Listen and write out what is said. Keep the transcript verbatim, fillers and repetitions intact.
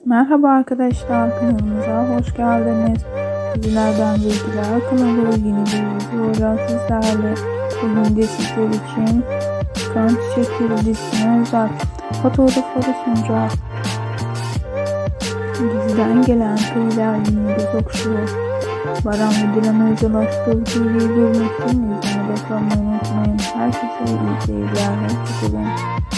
Merhaba arkadaşlar, kanalımıza hoş geldiniz. Dizilerden bilgiler kanalı yeni bir videoyla sizlerle. Bugün de sizler için Kan Çiçekleri dizisine özel fotoğrafları sunacak. Diziden gelen şeyler yeni bir okşuyor. Baran ve Dilan'a özel aşk videoyu görmek için izlemede kalmayı unutmayın. Herkese iyi seyirler. Hoşçakalın.